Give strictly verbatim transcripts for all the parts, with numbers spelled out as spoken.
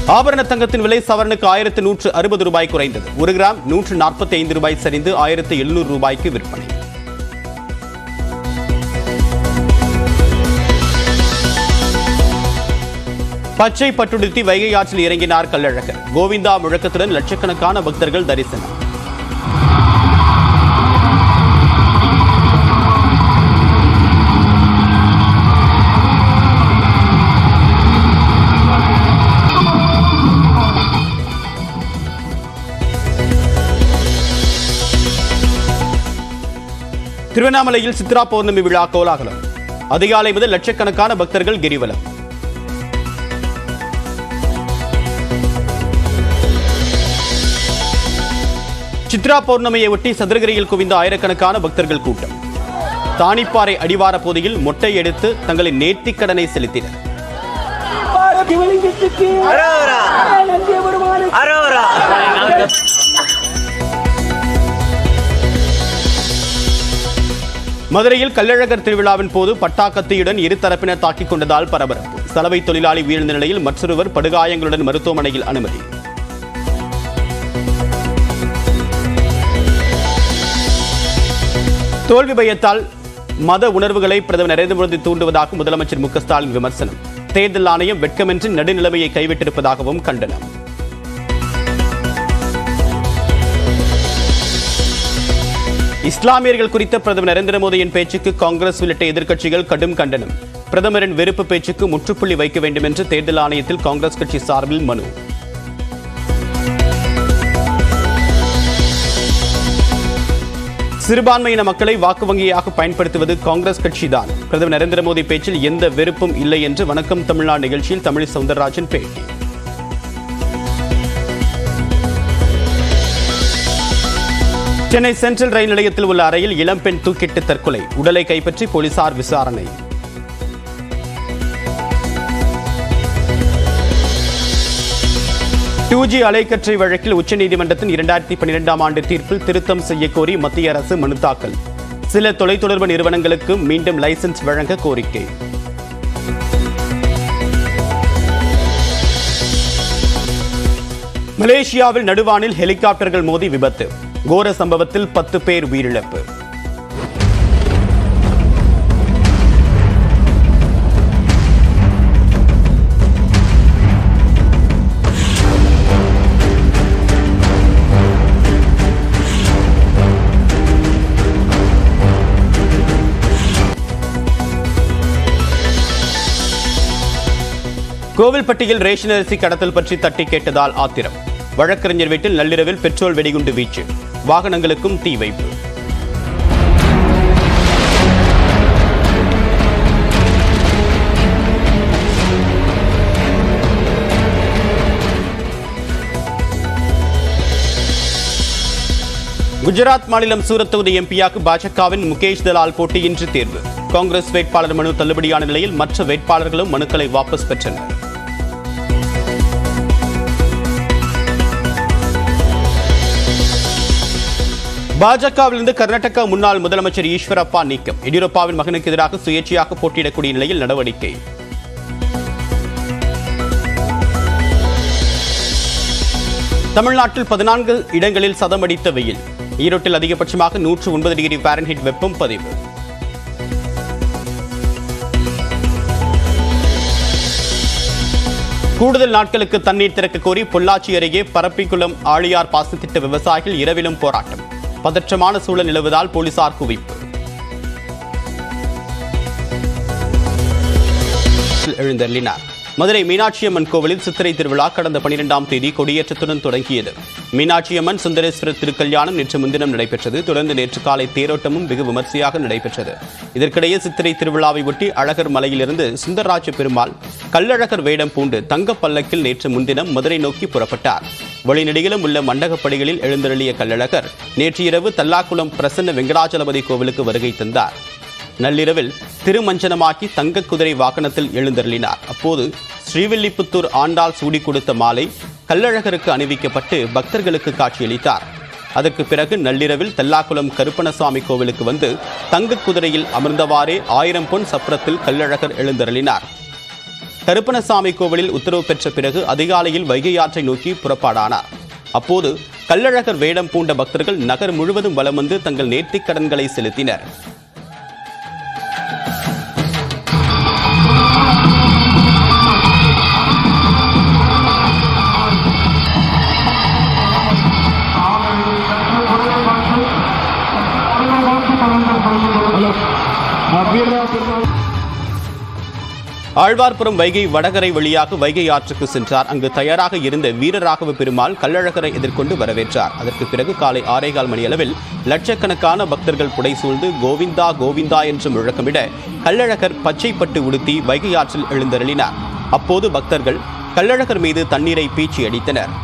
ஆபரண தங்கத்தின் விலை சவரனுக்கு ஆயிரத்து நூற்று அறுபது ரூபாய் குறைந்தது. ஒரு கிராம் நூற்று நாற்பத்தி ஐந்து ரூபாய் சரிந்து ஆயிரத்து எழுநூறு ரூபாய்க்கு விற்பனை. பச்சை பட்டுடுத்தி வைகை ஆற்றில் இறங்கினார் கள்ளழகர். கோவிந்தா முழக்கத்துடன் லட்சக்கணக்கான பக்தர்கள் தரிசனம். திருவண்ணாமலையில் சித்ரா பௌர்ணமி விழா கோலாகலம். அதிகாலை முதல் லட்சக்கணக்கான பக்தர்கள் கிரிவலம். சித்ரா பௌர்ணமியை ஒட்டி சதுரகிரியில் குவிந்த ஆயிரக்கணக்கான பக்தர்கள் கூட்டம். தானிப்பாறை அடிவார பகுதியில் மொட்டை எடுத்து தங்களின் நேர்த்திக் கடனை செலுத்தினர். மதுரையில் கள்ளழகர் திருவிழாவின் போது பட்டாக்கத்தியுடன் இரு தரப்பினர் தாக்கிக் கொண்டதால் பரபரப்பு. சலவை தொழிலாளி உயிரிழந்த நிலையில் மற்றொருவர் படுகாயங்களுடன் மருத்துவமனையில் அனுமதி. தோல்வி பயத்தால் மத உணர்வுகளை பிரதமர் நரேந்திர மோடி தூண்டுவதாக முதலமைச்சர் மு க ஸ்டாலின் விமர்சனம். தேர்தல் ஆணையம் வெட்கமின்றி நடுநிலைமையை கைவிட்டிருப்பதாகவும் கண்டனம். இஸ்லாமியர்கள் குறித்த பிரதமர் நரேந்திர மோடியின் பேச்சுக்கு காங்கிரஸ் உள்ளிட்ட எதிர்க்கட்சிகள் கடும் கண்டனம். பிரதமரின் வெறுப்பு பேச்சுக்கு முற்றுப்புள்ளி வைக்க வேண்டும் என்று தேர்தல் ஆணையத்தில் காங்கிரஸ் கட்சி சார்பில் மனு. சிறுபான்மையின மக்களை வாக்கு வங்கியாக பயன்படுத்துவது காங்கிரஸ் கட்சிதான். பிரதமர் நரேந்திர மோடி பேச்சில் எந்த வெறுப்பும் இல்லை என்று வணக்கம் தமிழ்நாடு நிகழ்ச்சியில் தமிழி சவுந்தரராஜன் பேட்டி. சென்னை சென்ட்ரல் ரயில் நிலையத்தில் உள்ள அறையில் இளம்பெண் தூக்கிட்டு தற்கொலை. உடலை கைப்பற்றி போலீசார் விசாரணை. டூ ஜி அலைக்கற்றை வழக்கில் உச்சநீதிமன்றத்தின் இரண்டாயிரத்தி பன்னிரெண்டாம் ஆண்டு தீர்ப்பில் திருத்தம் செய்யக்கோரி மத்திய அரசு மனு தாக்கல். சில தொலைத்தொடர்பு நிறுவனங்களுக்கு மீண்டும் லைசன்ஸ் வழங்க கோரிக்கை. மலேசியாவில் நடுவானில் ஹெலிகாப்டர்கள் மோதி விபத்து. கோர சம்பவத்தில் பத்து பேர் உயிரிழப்பு. கோவில்பட்டியில் ரேஷன் அரிசி கடத்தல் பற்றி தட்டி கேட்டதால் ஆத்திரம். வழக்கறிஞர் வீட்டில் நள்ளிரவில் பெட்ரோல் வெடிகுண்டு வீச்சு. வாகனங்களுக்கும் தீ வைப்பு. குஜராத் மாநிலம் சூரத் தொகுதி எம்பியாக பாஜகவின் முகேஷ் தலால் போட்டியின்றி தேர்வு. காங்கிரஸ் வேட்பாளர் மனு தள்ளுபடியான நிலையில் மற்ற வேட்பாளர்களும் மனுக்களை வாபஸ் பெற்றனர். பாஜகவிலிருந்து கர்நாடகா முன்னாள் முதலமைச்சர் ஈஸ்வரப்பா நீக்கம். எடியூரப்பாவின் மகனுக்கு எதிராக சுயேட்சையாக போட்டியிடக்கூடிய நிலையில் நடவடிக்கை. தமிழ்நாட்டில் பதினான்கு இடங்களில் சதமடித்த வெயில். ஈரோட்டில் அதிகபட்சமாக நூற்று ஒன்பது டிகிரி ஃபாரன்ஹீட் வெப்பம் பதிவு. கூடுதல் நாட்களுக்கு தண்ணீர் திறக்க கோரி பொள்ளாச்சி அருகே பரப்பிக்குளம் ஆழியார் பாசனத்திட்ட விவசாயிகள் இரவிலும் போராட்டம். பதற்றமான சூழல் நிலவுவதால் போலீசார் குவிப்பு. எழுந்தருளினார். மதுரை மீனாட்சியம்மன் கோவிலில் சித்திரை திருவிழா கடந்த பனிரெண்டாம் தேதி கொடியேற்றத்துடன் தொடங்கியது. மீனாட்சியம்மன் சுந்தரேஸ்வரர் திருக்கல்யாணம் நேற்று முன்தினம் நடைபெற்றது. தொடர்ந்து நேற்று காலை தேரோட்டமும் வெகு விமர்சையாக நடைபெற்றது. இதற்கிடையே சித்திரை திருவிழாவை ஒட்டி அழகர் மலையிலிருந்து சுந்தரராஜ பெருமாள் கள்ளழகர் வேடம் பூண்டு தங்க பல்லக்கில் நேற்று முன்தினம் மதுரை நோக்கி புறப்பட்டார். வழிநெடுகிலும் உள்ள மண்டகப்படிகளில் எழுந்தருளிய கள்ளழகர் நேற்று இரவு தல்லாக்குளம் பிரசன்ன வெங்கடாச்சலபதி கோவிலுக்கு வருகை தந்தார். நள்ளிரவில் திருமஞ்சனமாக்கி தங்க குதிரை வாகனத்தில் எழுந்தருளினார். அப்போது ஸ்ரீவில்லிபுத்தூர் ஆண்டாள் சூடி கொடுத்த மாலை கள்ளழகருக்கு அணிவிக்கப்பட்டு பக்தர்களுக்கு காட்சியளித்தார். அதற்கு பிறகு நள்ளிரவில் தல்லாக்குளம் கருப்பணசாமி கோவிலுக்கு வந்து தங்க குதிரையில் அமர்ந்தவாறே ஆயிரம் பொன் சப்பரத்தில் கள்ளழகர் எழுந்தருளினார். கருப்பணசாமி கோவிலில் உத்தரவு பெற்ற பிறகு அதிகாலையில் வைகை ஆற்றை நோக்கி புறப்பாடானார். அப்போது கள்ளழகர் வேடம் பூண்ட பக்தர்கள் நகர் முழுவதும் வலம் வந்து தங்கள் நேர்த்திக் கடன்களை செலுத்தினர். ஆழ்வார்புரம் வைகை வடகரை வழியாக வைகை ஆற்றுக்கு சென்றார். அங்கு தயாராக இருந்த வீரராகவ பெருமாள் கள்ளழகரை எதிர்கொண்டு வரவேற்றார். அதற்கு பிறகு காலை ஆறேகால் மணி அளவில் லட்சக்கணக்கான பக்தர்கள் புடைசூழ்ந்து கோவிந்தா கோவிந்தா என்று முழக்கமிட கள்ளழகர் பச்சைப்பட்டு உடுத்தி வைகை ஆற்றில் எழுந்தருளினார். அப்போது பக்தர்கள் கள்ளழகர் மீது தண்ணீரை பீச்சி அடித்தனர்.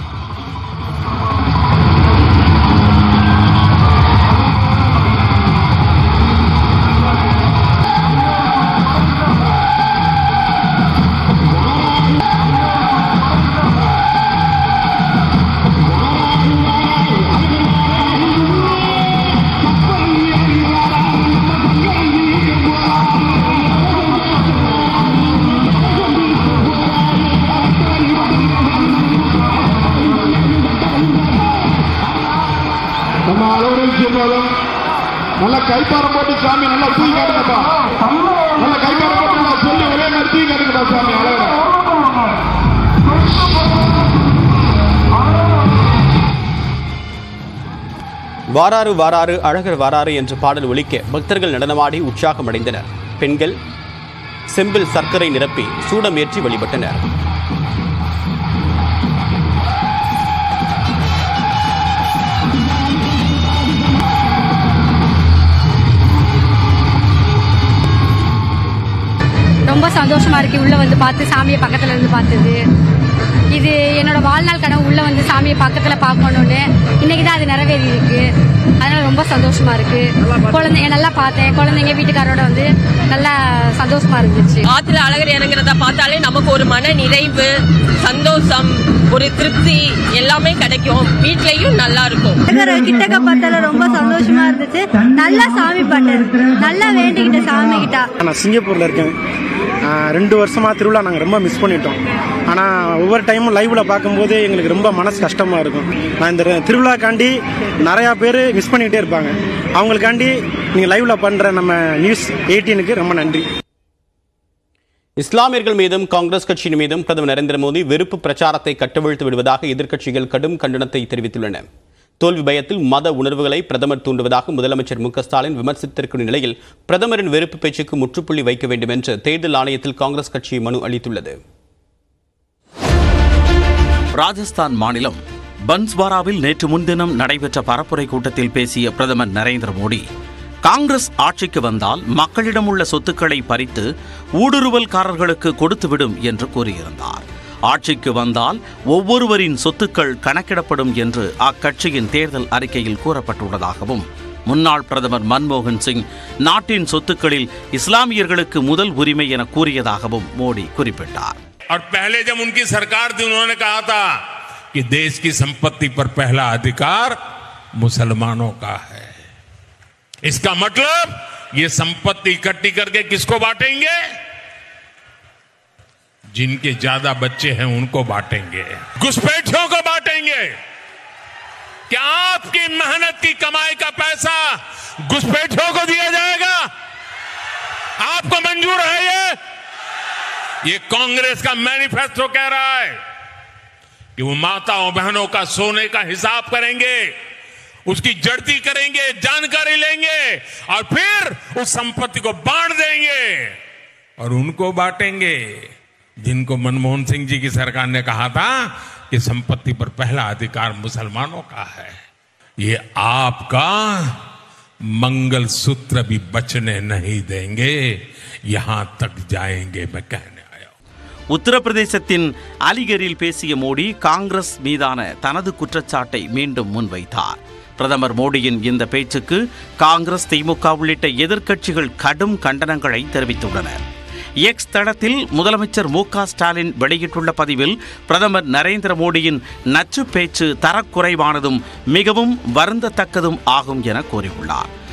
நல்ல கைப்பாரம் போட்டு சாமி நல்லா தூக்கி காட்டுங்கப்பா. நல்ல கைப்பாரம் போட்டு நல்லா சொல்லி ஒரே மாதிரி தூக்கி காட்டுங்கப்பா சாமி. அழகா வாராறு வாராறு அழகர் வாராறு என்ற பாடல் ஒலிக்க பக்தர்கள் நடனமாடி உற்சாகமடைந்தனர். பெண்கள் செம்பில் சர்க்கரை நிரப்பி சூடமேற்றி வழிபட்டனர். ரொம்ப சந்தோஷமா இருக்கு உள்ள வந்து பார்த்து சாமியை பக்கத்துல இருந்து பார்த்தது. இது என்னோட வாழ்நாள் கனவு, உள்ள வந்து சாமியை பக்கத்துல பார்க்கணும்னு. இன்னைக்கு தான் அது நிறைவேறி இருக்கு. அதனால ரொம்ப சந்தோஷமா இருக்கு. குழந்தைங்க நல்லா பார்த்தேன். குழந்தைங்க வீட்டுக்காரோட வந்து நல்லா சந்தோஷமா இருந்துச்சு. ஆத்துல அழகர் இறங்குறத பார்த்தாலே நமக்கு ஒரு மன நிறைவு, சந்தோஷம், ஒரு திருப்தி எல்லாமே கிடைக்கும். வீட்லயும் நல்லா இருக்கும். கிட்டக்க பார்த்தால ரொம்ப சந்தோஷமா இருந்துச்சு. நல்லா சாமி பாட்டேன், நல்லா வேண்டிக்கிட்ட சாமி கிட்ட. நான் சிங்கப்பூர்ல இருக்கேன். ரெண்டு வருஷமா திருவிழா நாங்கள் ரொம்ப மிஸ் பண்ணிட்டோம். ஆனால் ஒவ்வொரு டைமும் லைவ்ல பார்க்கும்போது எங்களுக்கு ரொம்ப மனசு கஷ்டமா இருக்கும். நான் இந்த திருவிழாக்காண்டி நிறையா பேர் மிஸ் பண்ணிக்கிட்டே இருப்பாங்க. அவங்களுக்காண்டி நீங்கள் லைவ்ல பண்ற நம்ம நியூஸ் எயிட்டீனுக்கு ரொம்ப நன்றி. இஸ்லாமியர்கள் மீதும் காங்கிரஸ் கட்சியின் மீதும் பிரதமர் நரேந்திர மோடி வெறுப்பு பிரச்சாரத்தை கட்டவிழ்த்து விடுவதாக எதிர்க்கட்சிகள் கடும் கண்டனத்தை தெரிவித்துள்ளன. தோல்வி பயத்தில் மத உணர்வுகளை பிரதமர் தூண்டுவதாக முதலமைச்சர் மு க ஸ்டாலின் விமர்சித்திருக்கும் நிலையில் பிரதமரின் வெறுப்பு பேச்சுக்கு முற்றுப்புள்ளி வைக்க வேண்டும் என்று தேர்தல் ஆணையத்தில் காங்கிரஸ் கட்சி மனு அளித்துள்ளது. ராஜஸ்தான் மாநிலம் பன்ஸ்வாராவில் நேற்று முன்தினம் நடைபெற்ற பரப்புரை கூட்டத்தில் பேசிய பிரதமர் நரேந்திர மோடி, காங்கிரஸ் ஆட்சிக்கு வந்தால் மக்களிடம் உள்ள சொத்துக்களை பறித்து ஊடுருவல்காரர்களுக்கு கொடுத்துவிடும் என்று கூறியிருந்தார். ஆட்சிக்கு வந்தால் ஒவ்வொருவரின் சொத்துக்கள் கணக்கிடப்படும் என்று அக்கட்சியின் தேர்தல் அறிக்கையில் கூறப்பட்டுள்ளதாகவும், முன்னாள் பிரதமர் மன்மோகன் சிங் நாட்டின் சொத்துக்களில் இஸ்லாமியர்களுக்கு முதல் உரிமை என கூறியதாகவும் மோடி குறிப்பிட்டார். और पहले जब उनकी सरकार थी उन्होंने कहा था कि देश की संपत्ति पर पहला अधिकार मुसलमानों का है. इसका मतलब ये संपत्ति इकट्ठी करके किसको बांटेंगे? जिनके ज्यादा बच्चे हैं उनको बांटेंगे, घुसपैठियों को बांटेंगे. क्या आपकी मेहनत की कमाई का पैसा घुसपैठियों को दिया जाएगा? आपको मंजूर है ये? ये कांग्रेस का मैनिफेस्टो कह रहा है कि वो माताओं बहनों का सोने का हिसाब करेंगे, उसकी जड़ती करेंगे, जानकारी लेंगे और फिर उस संपत्ति को बांट देंगे और उनको बांटेंगे जिनको मनमोहन सिंह जी की सरकार ने कहा था कि संपत्ति पर पहला अधिकार मुसलमानों का है. ये आपका मंगलसूत्र भी बचने नहीं देंगे, यहां तक जाएंगे मैं कहने. உத்தரப்பிரதேசத்தின் அலிகரில் பேசிய மோடி காங்கிரஸ் மீதான தனது குற்றச்சாட்டை மீண்டும் முன்வைத்தார். பிரதமர் மோடியின் இந்த பேச்சுக்கு காங்கிரஸ், திமுக உள்ளிட்ட எதிர்க்கட்சிகள் கடும் கண்டனங்களை தெரிவித்துள்ளனர். எக்ஸ் தளத்தில் முதலமைச்சர் மு க ஸ்டாலின் வெளியிட்டுள்ள பதிவில் பிரதமர் நரேந்திர மோடியின் நச்சு பேச்சு தரக்குறைவானதும் மிகவும் வருந்தத்தக்கதும் ஆகும் என கூறியுள்ளார்.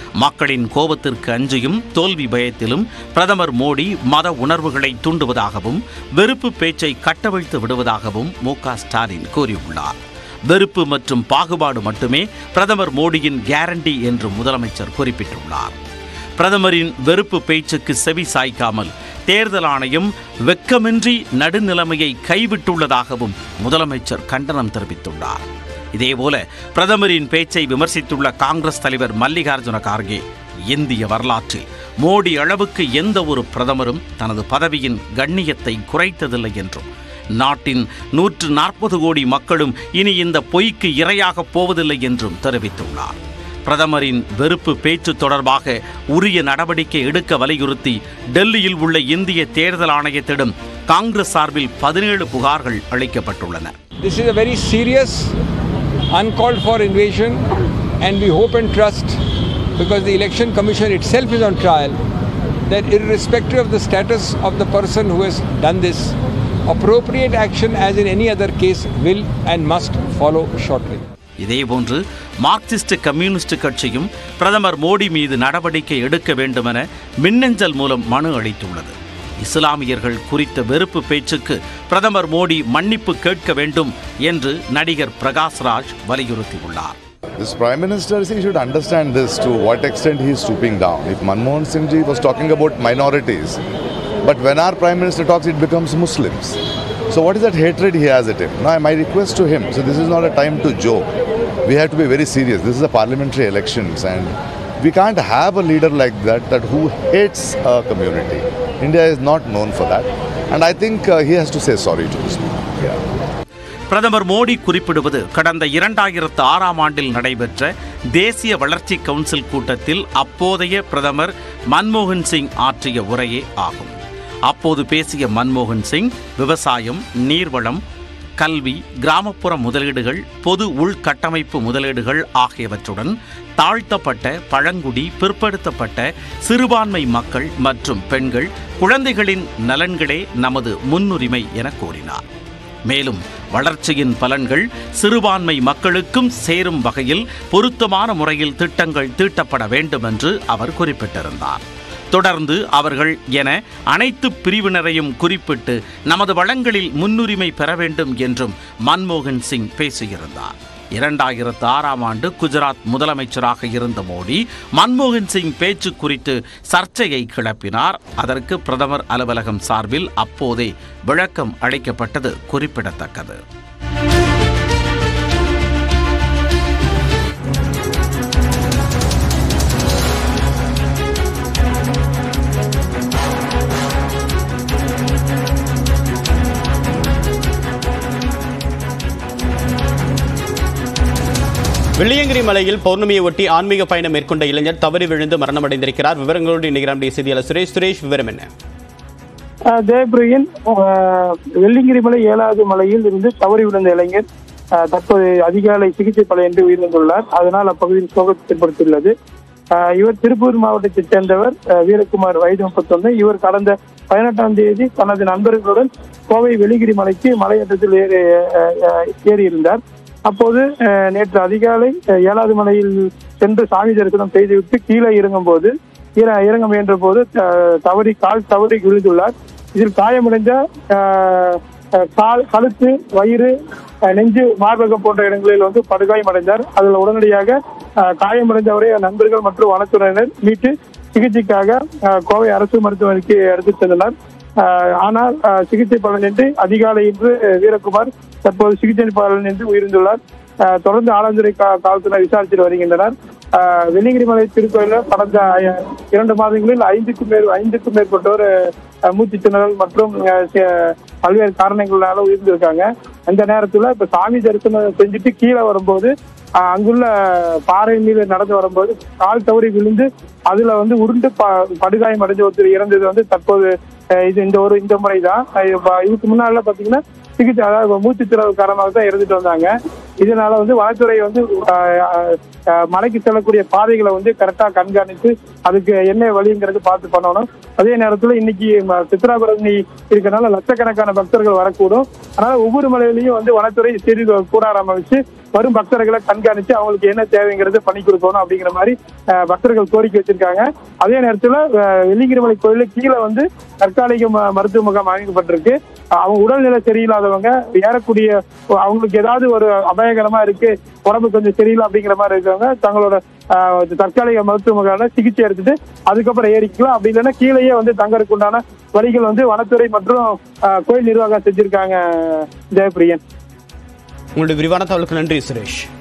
மக்களின் கோபத்திற்கு அஞ்சியும் தோல்வி பயத்திலும் பிரதமர் மோடி மத உணர்வுகளை தூண்டுவதாகவும் வெறுப்பு பேச்சை கட்டவிழ்த்து விடுவதாகவும் மு க ஸ்டாலின் கூறியுள்ளார். வெறுப்பு மற்றும் பாகுபாடு மட்டுமே பிரதமர் மோடியின் கேரண்டி என்று முதலமைச்சர் குறிப்பிட்டுள்ளார். பிரதமரின் வெறுப்பு பேச்சுக்கு செவி சாய்க்காமல் தேர்தல் ஆணையம் வெட்கமின்றி நடுநிலைமையை கைவிட்டுள்ளதாகவும் முதலமைச்சர் கண்டனம் தெரிவித்துள்ளார். இதேபோல பிரதமரின் பேச்சை விமர்சித்துள்ள காங்கிரஸ் தலைவர் மல்லிகார்ஜுன கார்கே, இந்திய வரலாற்றில் மோடி அளவுக்கு எந்த ஒரு பிரதமரும் தனது பதவியின் கண்ணியத்தை குறைத்ததில்லை என்றும், நாட்டின் நூற்று நாற்பது கோடி மக்களும் இனி இந்த பொய்க்கு இரையாக போவதில்லை என்றும் தெரிவித்துள்ளார். பிரதமரின் வெறுப்பு பேச்சு தொடர்பாக உரிய நடவடிக்கை எடுக்க வலியுறுத்தி டெல்லியில் உள்ள இந்திய தேர்தல் ஆணையத்திடம் காங்கிரஸ் சார்பில் பதினேழு புகார்கள் அளிக்கப்பட்டுள்ளன. This is a very serious, uncalled for invasion, and we hope and trust, because the Election Commission itself is on trial, that irrespective of the status of the person who has done this, appropriate action as in any other case will and must follow shortly. இதேபோன்று Marxist communist கட்சியும் பிரதமர் மோடி மீது நடவடிக்கை எடுக்க வேண்டுமென மின்னஞ்சல் மூலம் மனு அளித்துள்ளது. இஸ்லாமியர்கள் குறித்த வெறுப்பு பேச்சுக்கு பிரதமர் மோடி மன்னிப்பு கேட்க வேண்டும் என்று நடிகர் பிரகாஷ்ராஜ் வலியுறுத்தியுள்ளார். This Prime Minister, he should understand this, to what extent he is stooping down. If Manmohan Singh ji was talking about minorities, but when our Prime Minister talks, it becomes Muslims. So what is that hatred he has at him? Now, my request to him, so this is not a time to joke. We have to be very serious. This is a parliamentary elections, and we can't have a leader like that, that who hates a community. India is not known for that, and I think uh, he has to say sorry to this people. Yeah. பிரதமர் மோடி குறிப்பிடுவது கடந்த இரண்டாயிரத்து ஆறாம் ஆண்டில் நடைபெற்ற தேசிய வளர்ச்சி council கூட்டத்தில் அப்போதைய பிரதமர் மன்மோகன் சிங் ஆற்றிய உரையே ஆகும். அப்போது பேசிய மன்மோகன் சிங் விவசாயம், நீர்வளம், கல்வி, கிராமப்புற முதலீடுகள், பொது உள்கட்டமைப்பு முதலீடுகள் ஆகியவற்றுடன் தாழ்த்தப்பட்ட, பழங்குடி, பிற்படுத்தப்பட்ட, சிறுபான்மை மக்கள் மற்றும் பெண்கள், குழந்தைகளின் நலன்களே நமது முன்னுரிமை என கூறினார். மேலும் வளர்ச்சியின் பலன்கள் சிறுபான்மை மக்களுக்கும் சேரும் வகையில் பொருத்தமான முறையில் திட்டங்கள் தீட்டப்பட வேண்டும் என்று அவர் குறிப்பிட்டிருந்தார். தொடர்ந்து அவர்கள் என அனைத்து பிரிவினரையும் குறிப்பிட்டு நமது வளங்களில் முன்னுரிமை பெற வேண்டும் என்றும் மன்மோகன் சிங் பேசியிருந்தார். இரண்டாயிரத்து ஆறாம் ஆண்டு குஜராத் முதலமைச்சராக இருந்த மோடி மன்மோகன் சிங் பேச்சு குறித்து சர்ச்சையை கிளப்பினார். அதற்கு பிரதமர் அலுவலகம் சார்பில் அப்போதே விளக்கம் அளிக்கப்பட்டது குறிப்பிடத்தக்கது. வெள்ளியங்கிரி மலையில் பௌர்ணமியை ஒட்டி ஆன்மீக பயணம் மேற்கொண்ட இளைஞர் தவறி விழுந்து மரணமடைந்திருக்கிறார். விவரங்களோடு இணைகிறார் செய்தியாளர் சுரேஷ். சுரேஷ், விவரம் என்ன? ஜெயபிரியன், வெள்ளியங்கிரி மலை ஏழாவது மலையில் இருந்து தவறி விழுந்த இளைஞர் தற்போது அதிகாலை சிகிச்சை பலனின்றி உயிரிழந்துள்ளார். அதனால் அப்பகுதியில் சோகத்தை ஏற்படுத்தியுள்ளது. இவர் திருப்பூர் மாவட்டத்தைச் சேர்ந்தவர், வீரகுமார், வயது முப்பத்தொன்னு. இவர் கடந்த பதினெட்டாம் தேதி தனது நண்பர்களுடன் கோவை வெள்ளியங்கிரி மலைக்கு மலையேற்றத்தில் ஏறி ஏறியிருந்தார். அப்போது நேற்று அதிகாலை ஏழாவது மலையில் சென்று சாமி தரிசனம் செய்துவிட்டு கீழே இறங்கும் போது இறங்க முயன்ற போது தவறி கால் தவறி விழுந்துள்ளார். இதில் காயமடைந்த கால், கழுத்து, வயிறு, நெஞ்சு, மார்பகம் போன்ற இடங்களில் வந்து படுகாயம் அடைந்தார். அதில் உடனடியாக காயமடைந்தவரை நண்பர்கள் மற்றும் வனத்துறையினர் மீட்டு சிகிச்சைக்காக கோவை அரசு மருத்துவமனைக்கு எடுத்துச் சென்றனர். ஆனால் சிகிச்சை பலனின்றி அதிகாலை இன்று வீரகுமார் தற்போது சிகிச்சை பலனின்றி உயிரிழந்துள்ளார். தொடர்ந்து ஆலந்துறை காவல்துறை விசாரித்து வருகின்றனர். வெள்ளியங்கிரி மலை திருக்கோயிலில் கடந்த இரண்டு மாதங்களில் ஐந்துக்கும் மேற் ஐந்துக்கும் மேற்பட்டோர் மூச்சு திணறல் மற்றும் பல்வேறு காரணங்களால உயிர்ந்திருக்காங்க. அந்த நேரத்துல இப்ப சாமி தரிசனம் செஞ்சுட்டு கீழே வரும்போது அங்குள்ள பாறை மீது நடந்து வரும்போது கால் தவறி விழுந்து அதுல வந்து உருண்டு படுகாயம் அடைஞ்ச ஒருத்தர் இறந்தது வந்து தற்போது இது இந்த ஒரு இந்த முறைதான். இதுக்கு முன்னால பாத்தீங்கன்னா சிகிச்சை, அதாவது மூச்சு திணறல் காரணமாக தான் இறந்துட்டு வந்தாங்க. இதனால வந்து வனத்துறை வந்து மலைக்கு செல்லக்கூடிய பாதைகளை வந்து கரெக்டா கண்காணித்து அதுக்கு என்ன வழிங்கிறது பார்த்து பண்ணணும். அதே நேரத்துல இன்னைக்கு சித்ரா பௌர்ணமி இருக்கிறதுனால லட்சக்கணக்கான பக்தர்கள் வரக்கூடும். அதனால ஒவ்வொரு மலையிலையும் வந்து வனத்துறை சிறு கூடாரம் அமைச்சு வரும் பக்தர்களை கண்காணிச்சு அவங்களுக்கு என்ன தேவைங்கிறது பண்ணி கொடுக்கணும் அப்படிங்கிற மாதிரி பக்தர்கள் கோரிக்கை வச்சிருக்காங்க. அதே நேரத்தில் வெள்ளிங்கிரிமலை கோயில கீழே வந்து தற்காலிக மருத்துவ முகாம் அமைக்கப்பட்டிருக்கு. அவங்க உடல்நிலை சரியில்லாதவங்க ஏறக்கூடிய அவங்களுக்கு ஏதாவது ஒரு அபாயகரமா இருக்கு, உடம்பு கொஞ்சம் சரியில்லை அப்படிங்கிற மாதிரி இருக்கவங்க தங்களோட தற்காலிக மருத்துவ முகாம்ல சிகிச்சை எடுத்துட்டு அதுக்கப்புறம் ஏறிக்கலாம். அப்படி இல்லைன்னா கீழேயே வந்து தங்கறதுக்கு உண்டான வழிகள் வந்து வனத்துறை மற்றும் கோயில் நிர்வாகம் செஞ்சிருக்காங்க. ஜெயபிரியன், உங்களுடைய விரிவான தகவலுக்கு நன்றி சுரேஷ்.